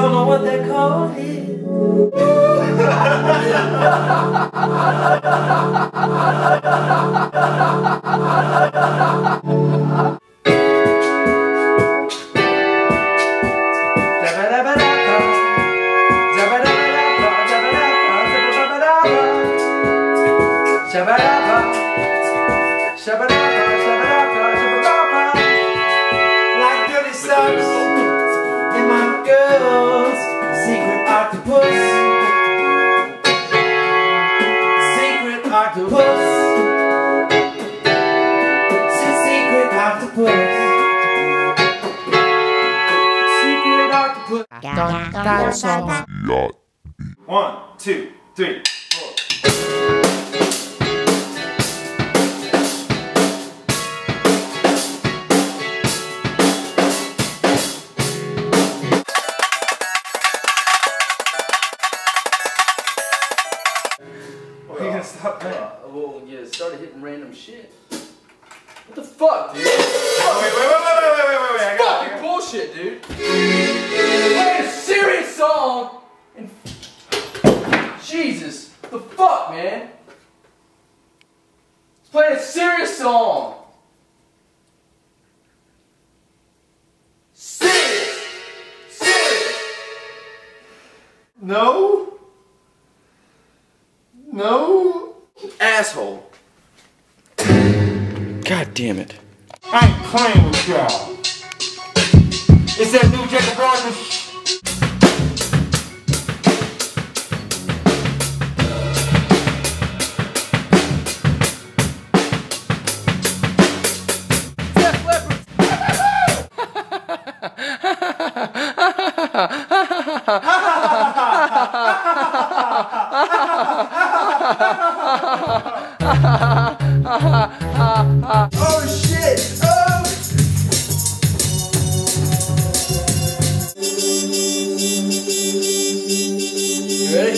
don't know what they call it. Like dirty socks in my girl's secret octopus. Secret octopus. Secret octopus. Secret octopus. Dinosaur. 1, 2, 3, 4. Stop playing. Well, you started hitting random shit. What the fuck, dude? Wait. Fucking bullshit, dude. Playing a serious song and Jesus, what the fuck, man? It's playing a serious song. Serious. No. Asshole. God damn it. I ain't playing with y'all. It's that new Jacob Rogers. Oh shit! Oh! You ready?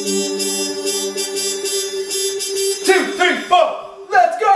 2, 3, 4! Let's go!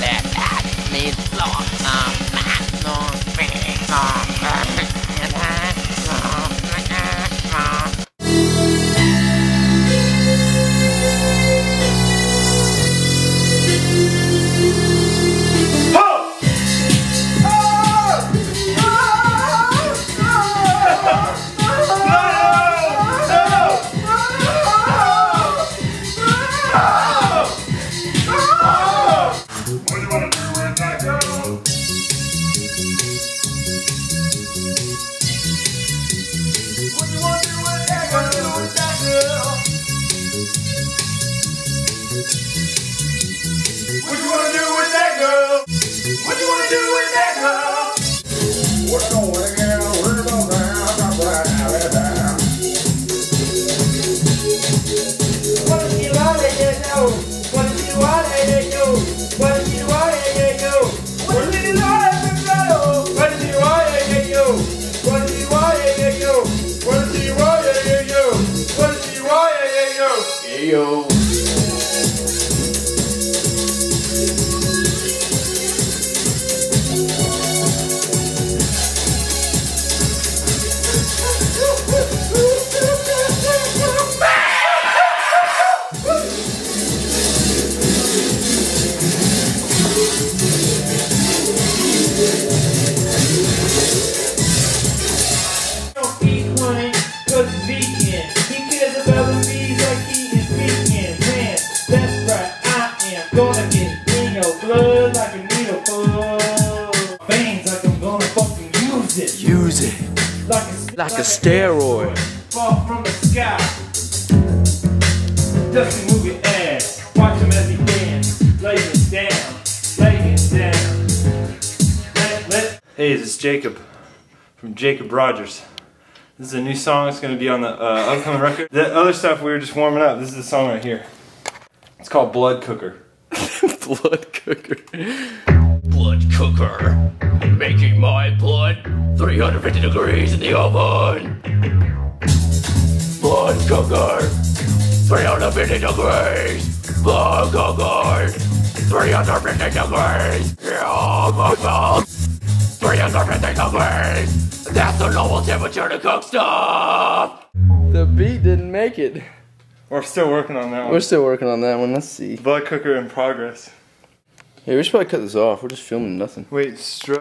Yo. Use it. Like a steroid. Fall from the sky. Dusty move your ass. Watch him as he dance. Lay it down. Lay it down. Hey, this is Jacob from Jacob Rogers. This is a new song. It's going to be on the upcoming record. The other stuff we were just warming up. This is the song right here. It's called Blood Cooker. Blood cooker. Blood cooker. Making my blood 350 degrees in the oven. Blood cooker. 350 degrees. Blood cooker. 350 degrees. 350 degrees. That's the normal temperature to cook stuff! The beat didn't make it. We're still working on that one. We're still working on that one. Let's see. Blood cooker in progress. Hey, we should probably cut this off. We're just filming nothing. Wait,